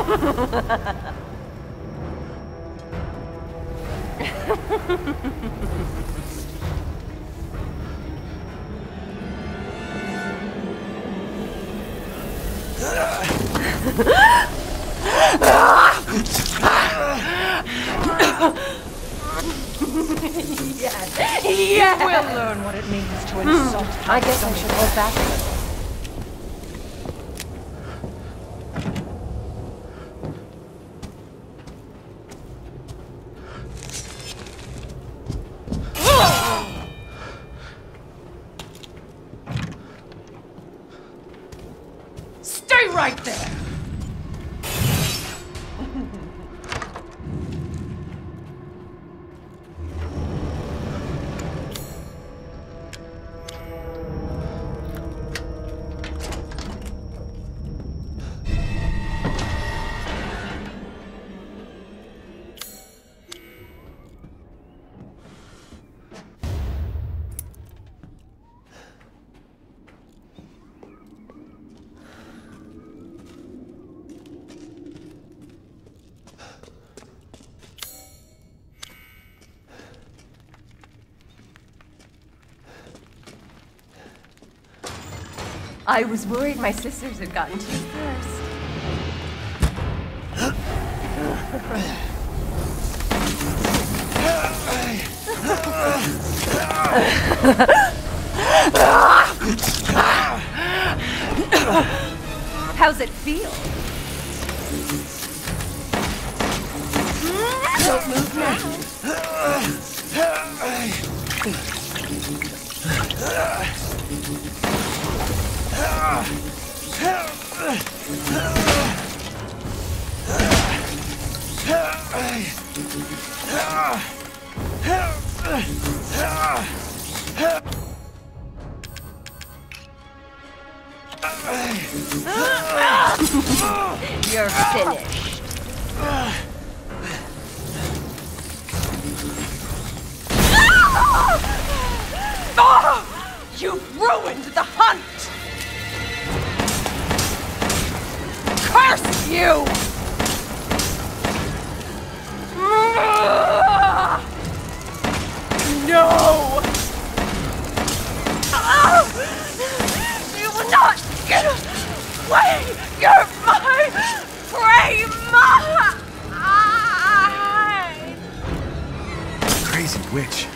Yes! Yes! You will learn what it means to insult. I guess I should hold back a little. Stay right there! I was worried my sisters had gotten to you first. How's it feel? Don't move now. You're finished. You've ruined the hunt! Curse you! No! You will not get away! You're my prey! Mine! Crazy witch.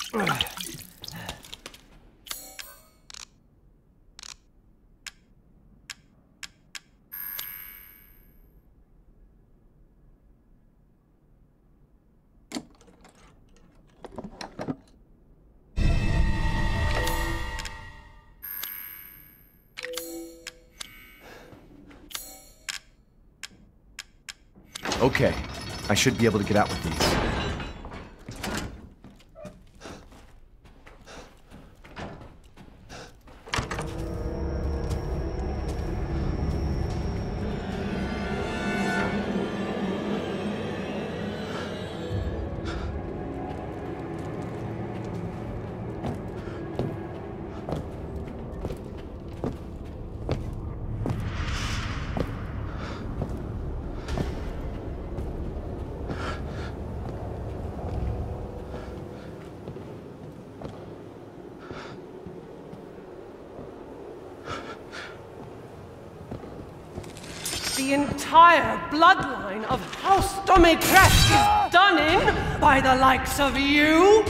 Okay, I should be able to get out with these. The entire bloodline of House Domitresk is done in by the likes of you?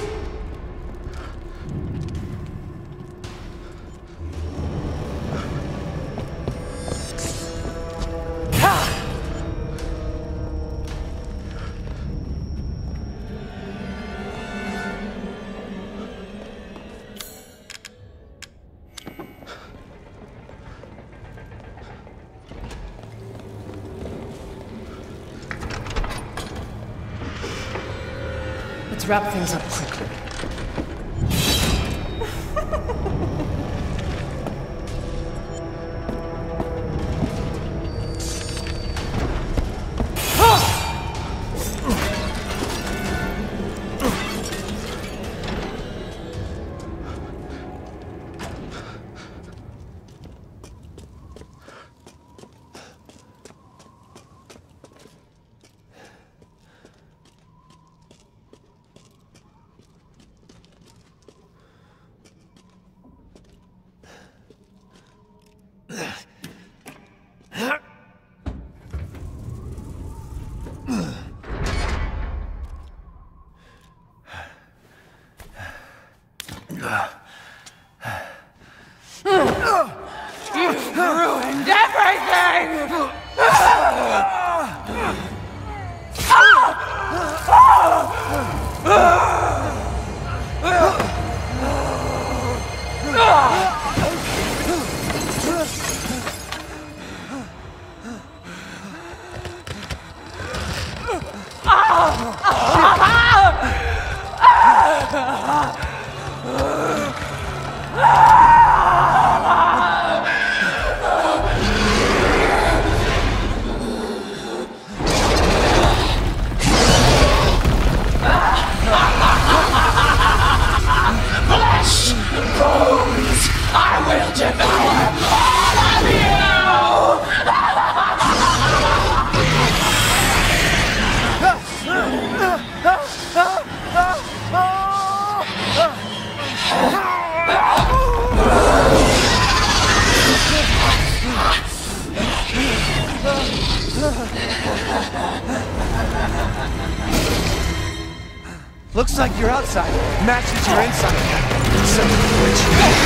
Let's wrap things up quickly. You've ruined everything! Looks like your outside matches your inside. Son of a witch.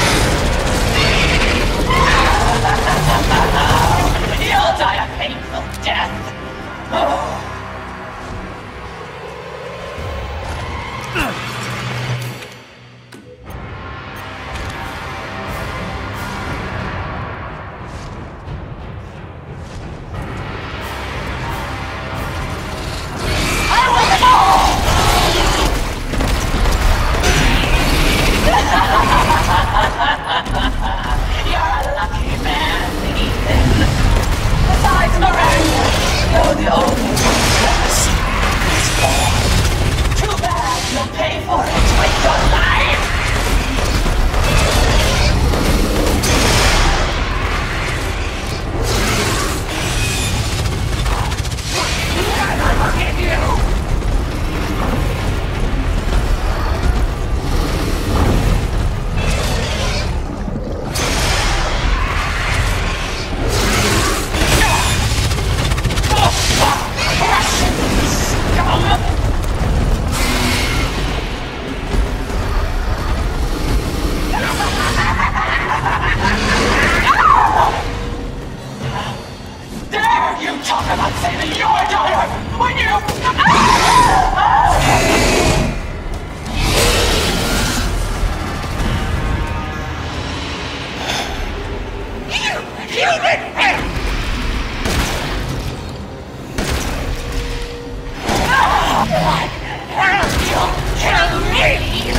You'll die a painful death! your daughter when you... You human! You'll kill me!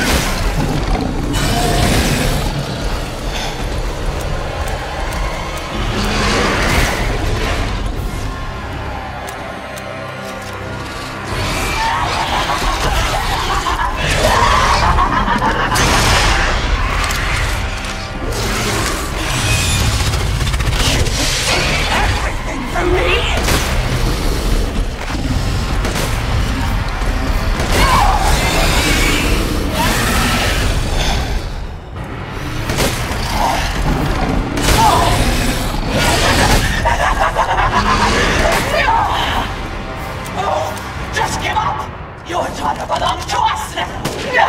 Just give up! Your daughter belongs to us now!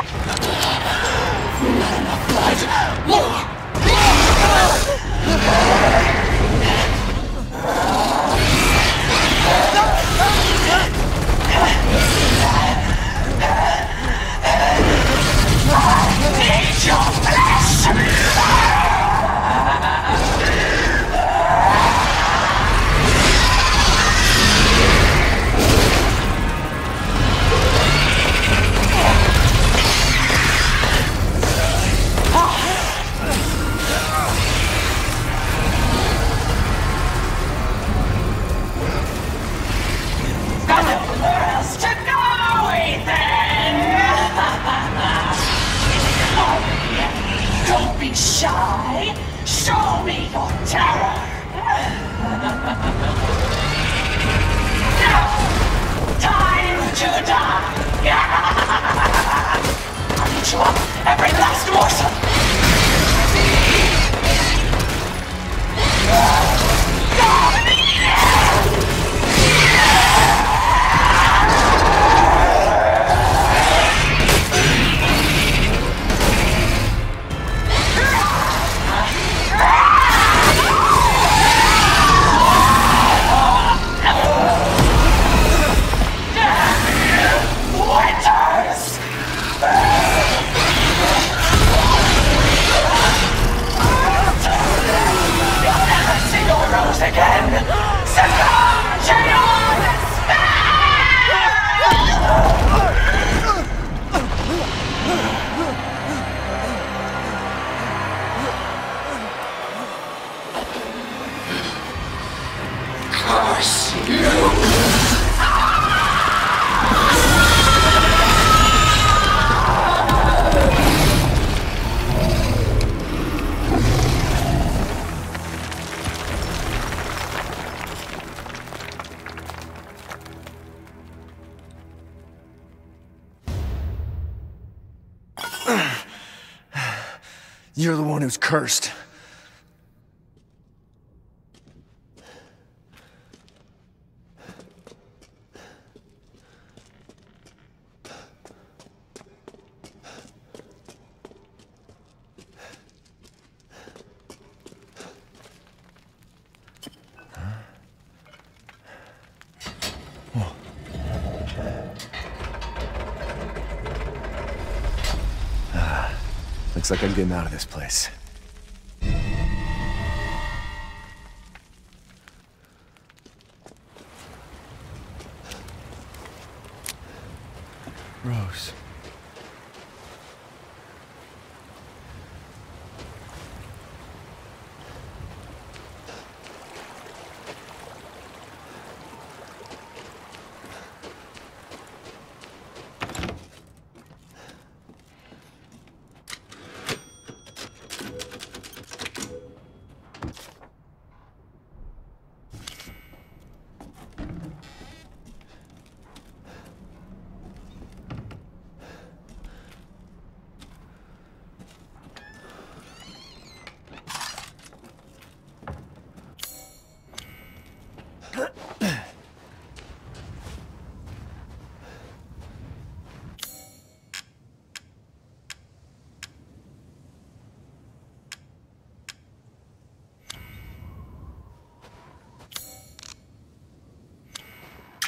Not enough blood! More! I need your flesh! Don't be shy! Show me your terror! Now! Time to die! I'll eat you up, every last morsel! Again! Succumb to your despair! Curse you! You're the one who's cursed. Looks like I'm getting out of this place. Rose.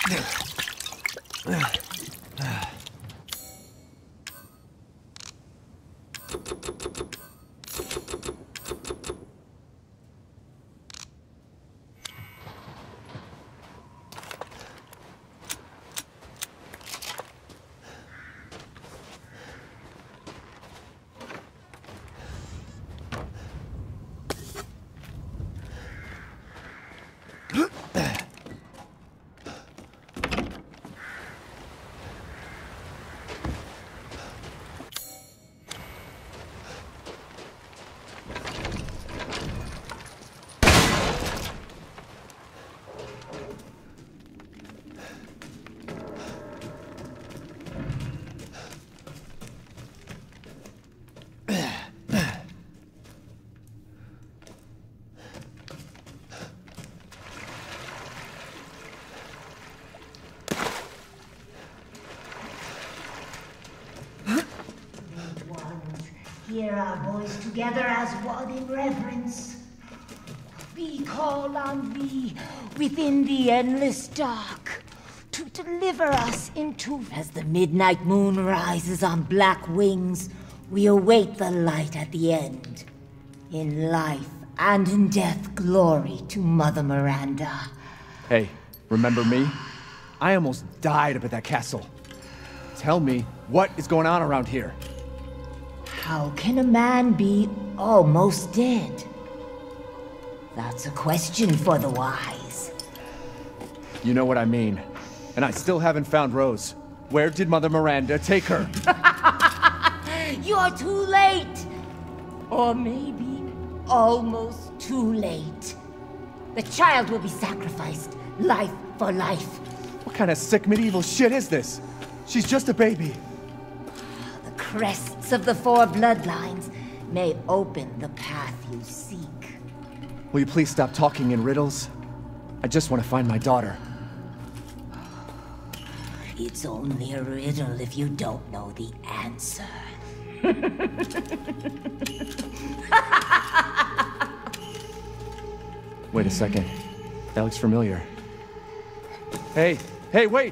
Hear our voice together as one in reverence. We call on thee within the endless dark to deliver us into... As the midnight moon rises on black wings, we await the light at the end. In life and in death, glory to Mother Miranda. Hey, remember me? I almost died up at that castle. Tell me, what is going on around here? How can a man be almost dead? That's a question for the wise. You know what I mean. And I still haven't found Rose. Where did Mother Miranda take her? You're too late! Or maybe almost too late. The child will be sacrificed, life for life. What kind of sick medieval shit is this? She's just a baby. The crests of the four bloodlines may open the path you seek. Will you please stop talking in riddles? I just want to find my daughter. It's only a riddle if you don't know the answer. Wait a second. That looks familiar. Hey, wait!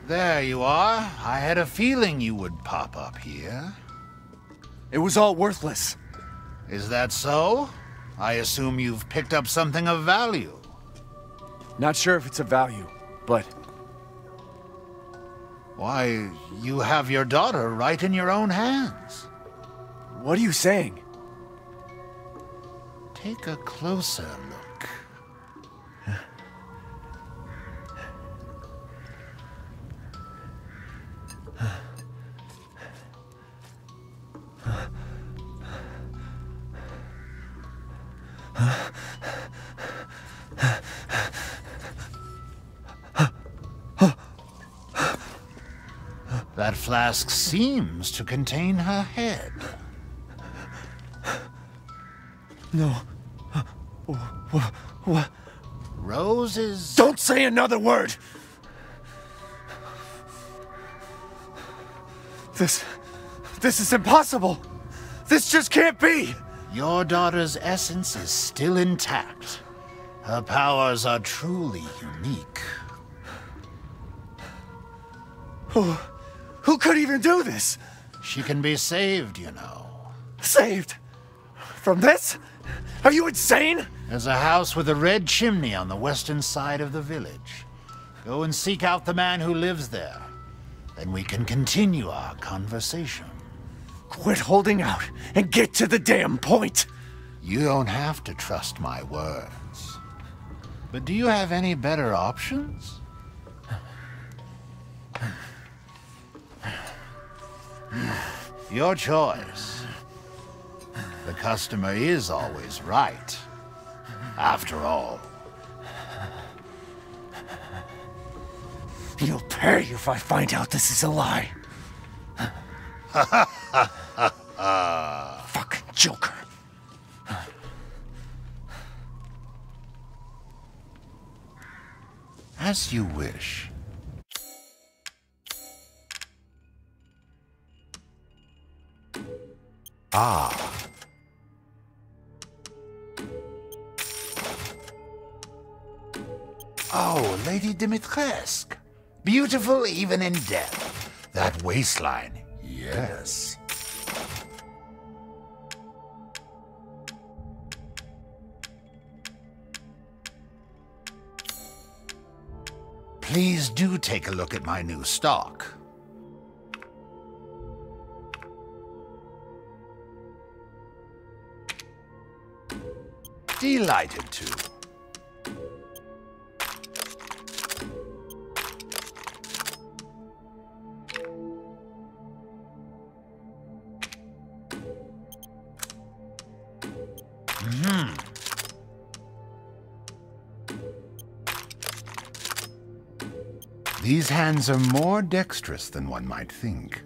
There you are. I had a feeling you would pop up here. It was all worthless. Is that so? I assume you've picked up something of value. Not sure if it's of value, but... Why, you have your daughter right in your own hands. What are you saying? Take a closer look. That flask seems to contain her head. No. What? Roses... Don't say another word! This is impossible! This just can't be! Your daughter's essence is still intact. Her powers are truly unique. Who could even do this? She can be saved, you know. Saved? From this? Are you insane? There's a house with a red chimney on the western side of the village. Go and seek out the man who lives there. Then we can continue our conversation. Quit holding out and get to the damn point! You don't have to trust my words. But do you have any better options? Your choice. The customer is always right. After all. You'll pay if I find out this is a lie. Fucking joker. As you wish. Ah. Oh, Lady Dimitrescu. Beautiful even in death. That waistline, yes. Please do take a look at my new stock. Delighted to. These hands are more dexterous than one might think.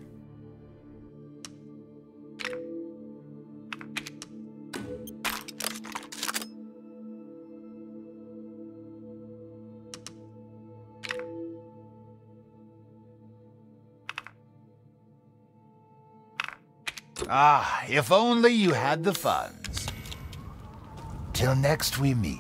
Ah, if only you had the funds. Till next we meet.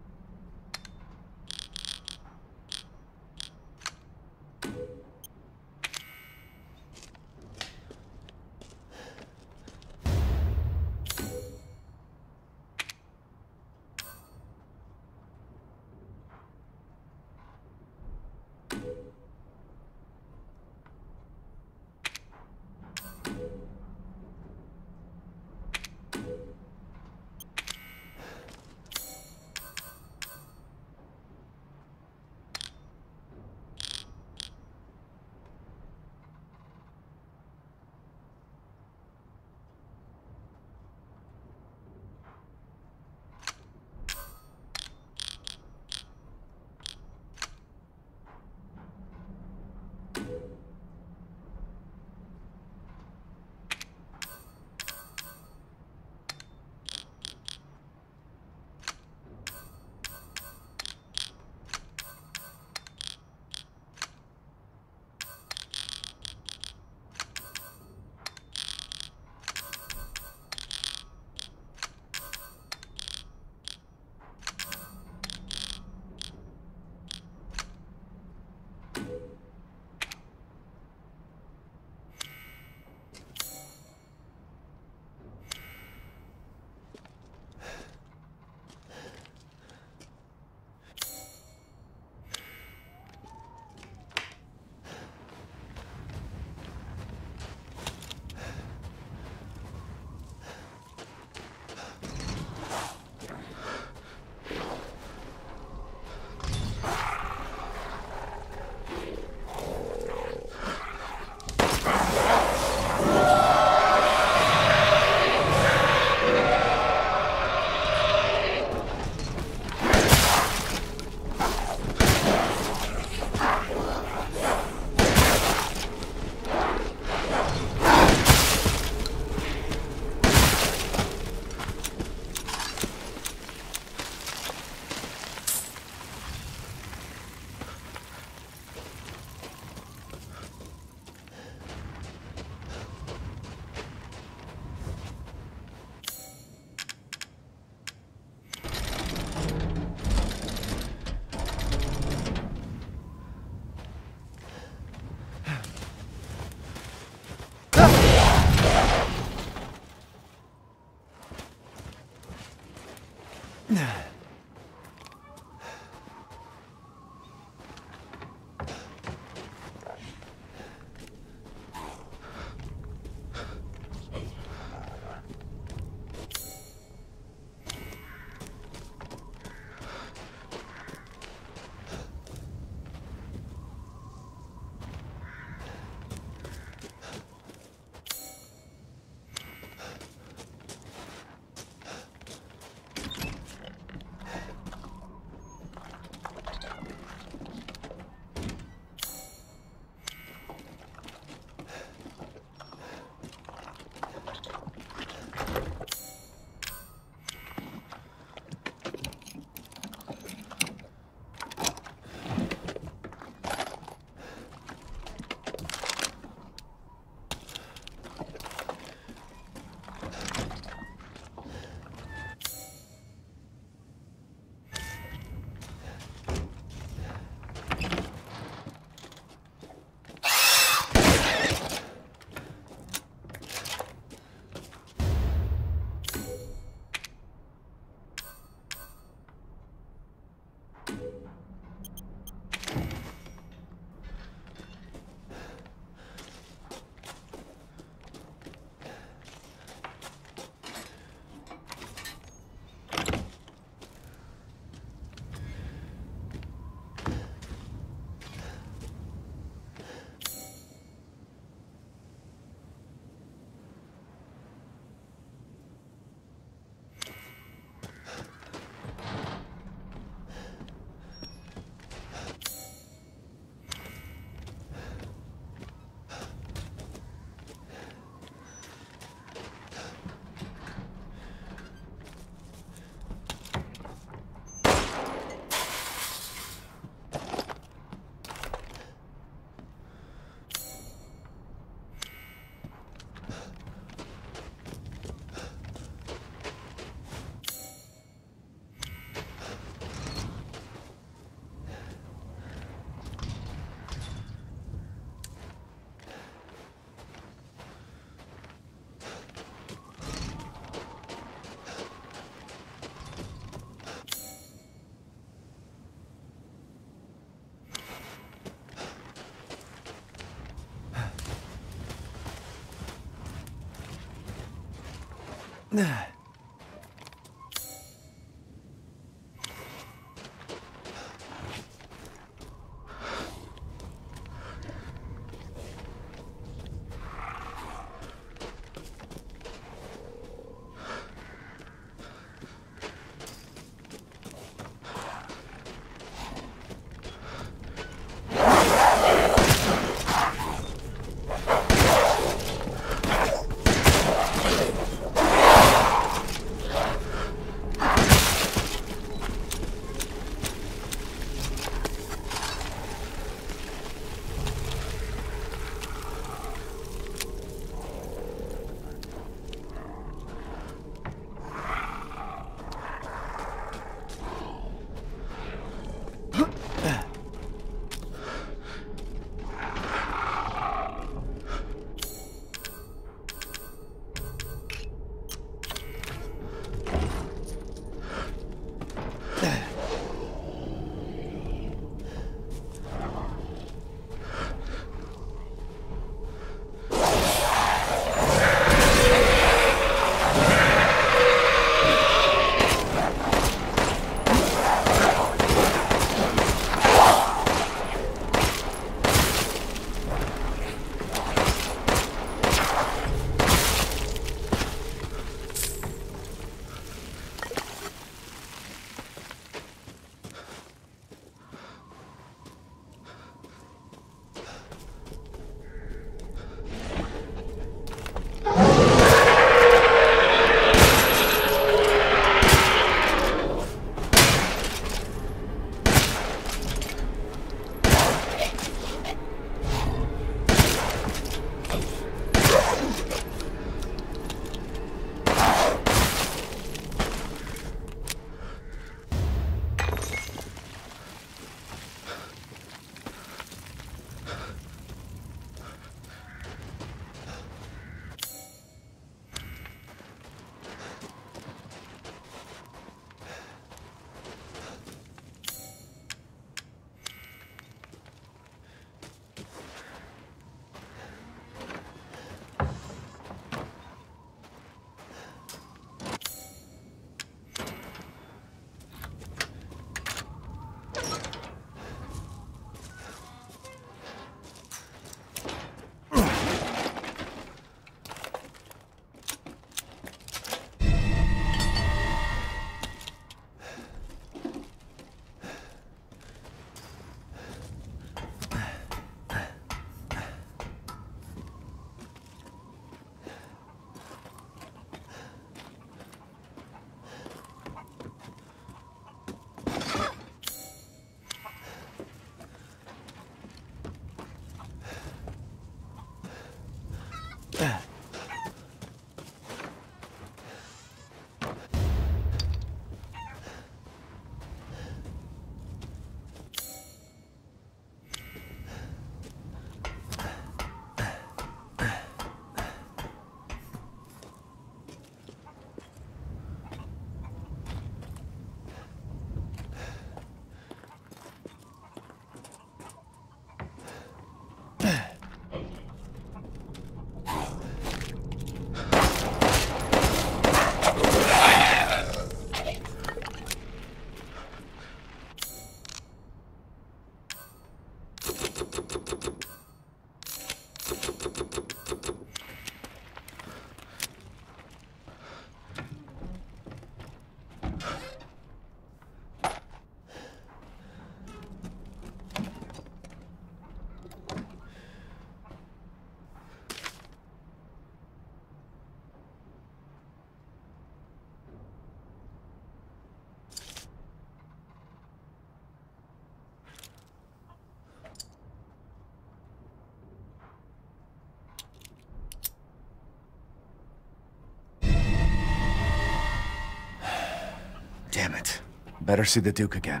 Damn it. Better see the Duke again.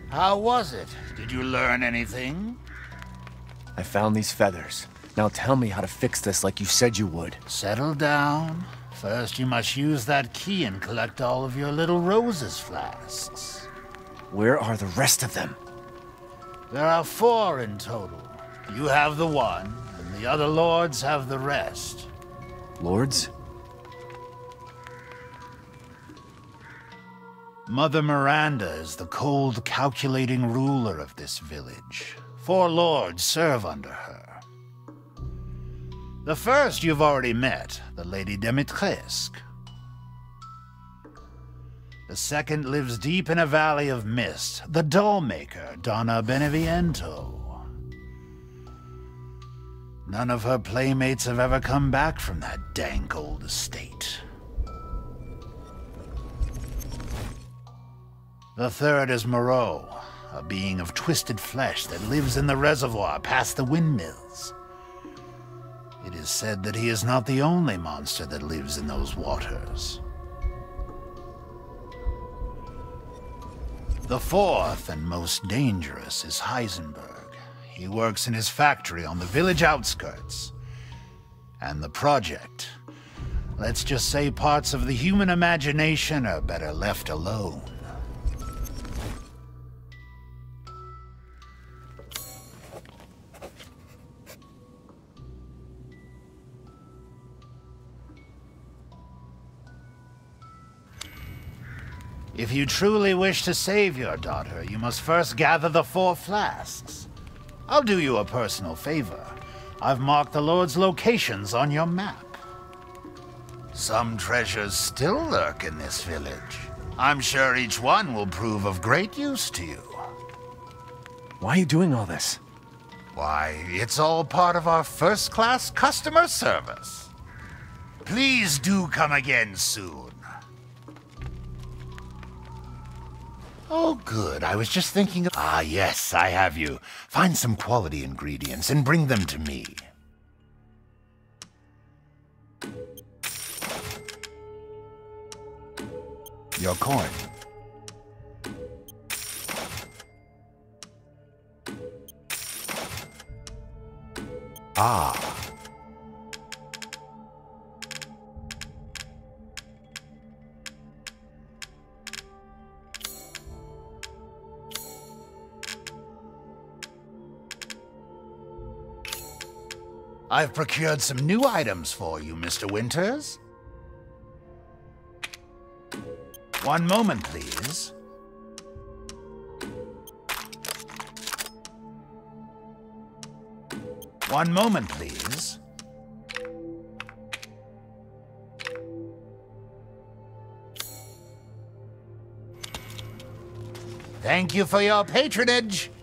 How was it? Did you learn anything? I found these feathers. Now tell me how to fix this like you said you would. Settle down. First, you must use that key and collect all of your little roses flasks. Where are the rest of them? There are 4 in total. You have the one, and the other lords have the rest. Lords? Mother Miranda is the cold, calculating ruler of this village. 4 lords serve under her. The first you've already met, the Lady Dimitrescu. The second lives deep in a valley of mist, the doll-maker, Donna Beneviento. None of her playmates have ever come back from that dank old estate. The third is Moreau, a being of twisted flesh that lives in the reservoir past the windmills. It is said that he is not the only monster that lives in those waters. The fourth and most dangerous is Heisenberg. He works in his factory on the village outskirts. And the project. Let's just say parts of the human imagination are better left alone. If you truly wish to save your daughter, you must first gather the 4 flasks. I'll do you a personal favor. I've marked the Lord's locations on your map. Some treasures still lurk in this village. I'm sure each one will prove of great use to you. Why are you doing all this? Why, it's all part of our first-class customer service. Please do come again soon. Oh, good. I was just thinking of... Ah, yes, I have you. Find some quality ingredients and bring them to me. Your coin. Ah. I've procured some new items for you, Mr. Winters. One moment, please. One moment, please. Thank you for your patronage.